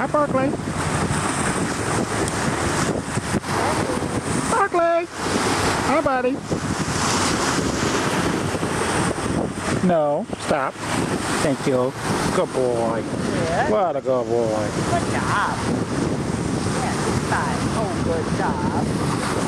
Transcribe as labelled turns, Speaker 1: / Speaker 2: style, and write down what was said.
Speaker 1: Barclay. Barclay. Hi, buddy. No, stop. Thank you. Good boy.
Speaker 2: Good.
Speaker 1: What a good boy.
Speaker 2: Good job. Yeah, good time. Oh, good job.